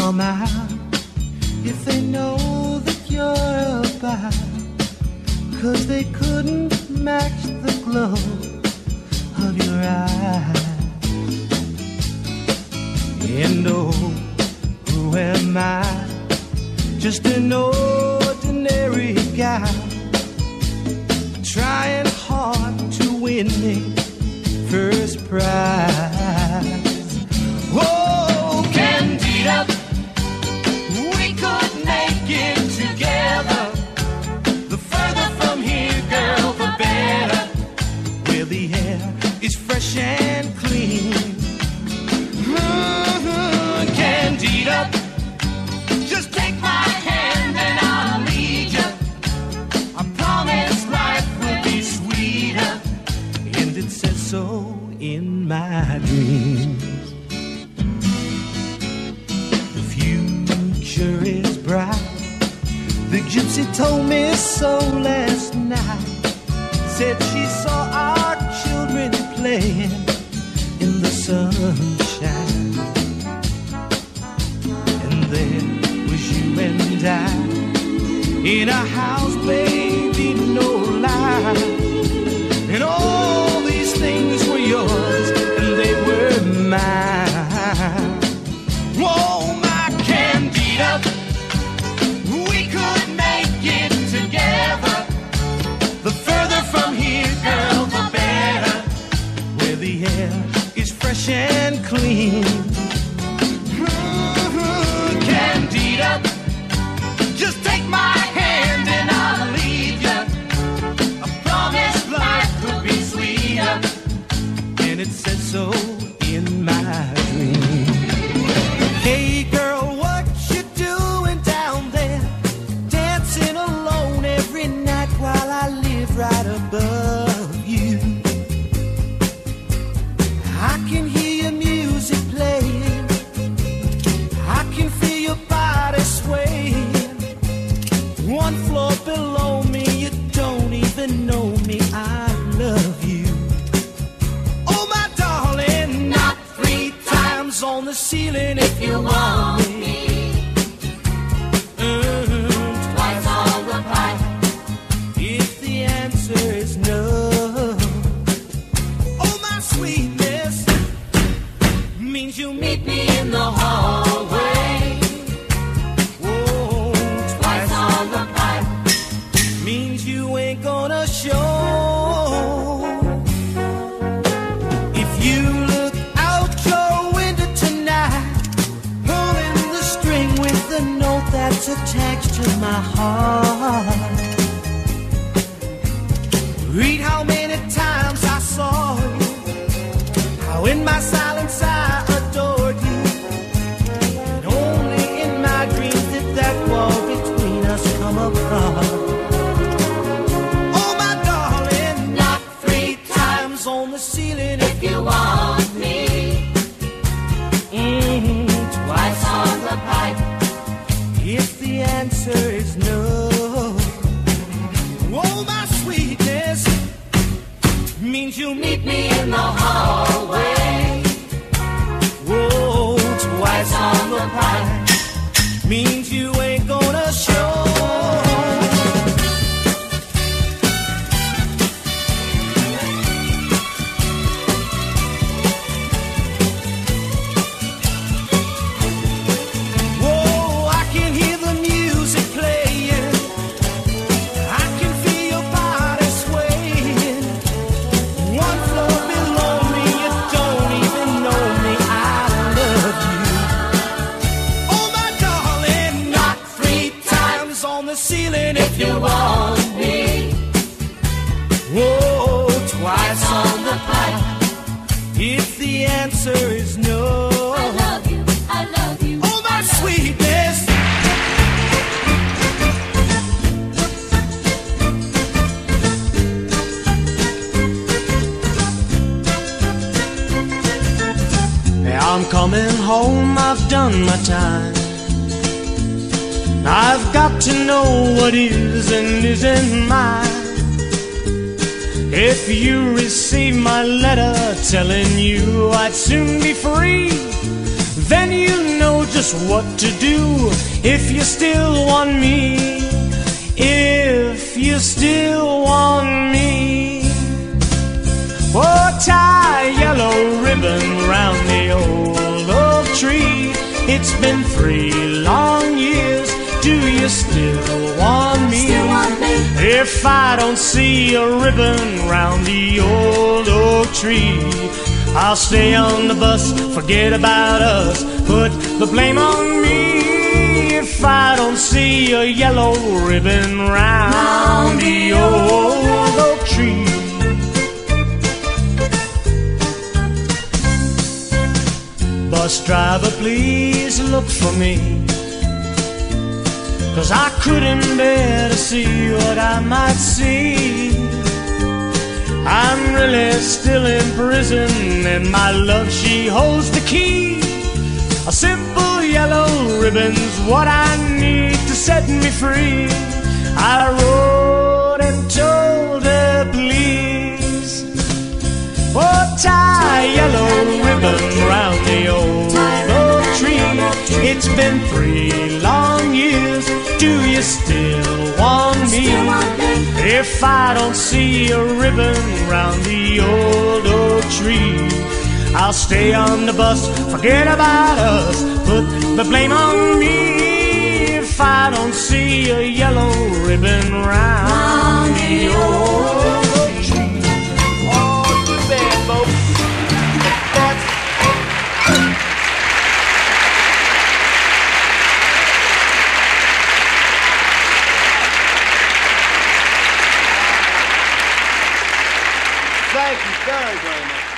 come out if they know that you're about, 'cause they couldn't match the glow of your eyes. And oh, who am I? Just an ordinary guy, trying hard to win me first prize. Oh, Candida, we could make it together. The further from here, girl, the better. Where the air is fresh and clean. Candida, just take my hand and I'll lead you. I promise life will be sweeter, and it says so in my dreams. The future is bright. The gypsy told me so last night. Said she saw our children playing in the sunshine. And there was you and I in a house, baby, no lie. And all these things were yours and they were mine. Whoa, my Candida, we could make it together. The further from here, girl, the better. Where the air is fresh and clean. Candida, just take my hand and I'll lead you. I promise life will be sweeter, and it says so in my dream. Hey girl, what you doing down there? Dancing alone every night while I live right above you. I can hear your music playing, I can feel your body swaying. One floor below me, you don't even know me, I love you. Oh my darling, knock 3 times on the ceiling if you want me. Twice on the pipe if the answer is no. Oh my sweetness means you meet me in the hallway. Whoa, twice on the pipe means you ain't gonna show. If you look out your window tonight, pulling the string with the note that's attached to my heart, read how many times I saw you, how in my silence I adored you, and only in my dreams did that wall between us come apart. Oh my darling, knock 3 times on the ceiling if you want me. Twice on the pipe if the answer is no. Oh my sweetness means you meet me in the hallway. Whoa, twice on the pipe means you ain't gonna show. Whoa, I can hear the music playing, I can feel your body swaying. One floor below me, you don't even know me, I love you. Oh my darling, knock 3 times on the ceiling if you want me. Whoa, twice on the pipe if the answer is no. I love you, I love you. Oh my sweetness. I'm coming home, I've done my time. I've got to know what is and isn't mine. If you receive my letter telling you I'd soon be free, then you know just what to do. If you still want me, if you still want me, oh, tie a yellow ribbon round the old oak tree. It's been 3 long years, do you still want me? Still want me? If I don't see a ribbon round the old oak tree, I'll stay on the bus, forget about us, put the blame on me. If I don't see a yellow ribbon round the old oak tree. Bus driver, please look for me, 'cause I couldn't bear to see what I might see. I'm really still in prison, and my love, she holds the key. A simple yellow ribbon's what I need to set me free. I wrote and told her, please, oh, tie a yellow ribbon round the old oak tree. It's been 3 long years, do you still want me? Still want me? If I don't see a ribbon round the old oak tree, I'll stay on the bus, forget about us, put the blame on me. If I don't see a yellow ribbon round the old oak tree. Oh, too bad, folks. Thank you very, very much.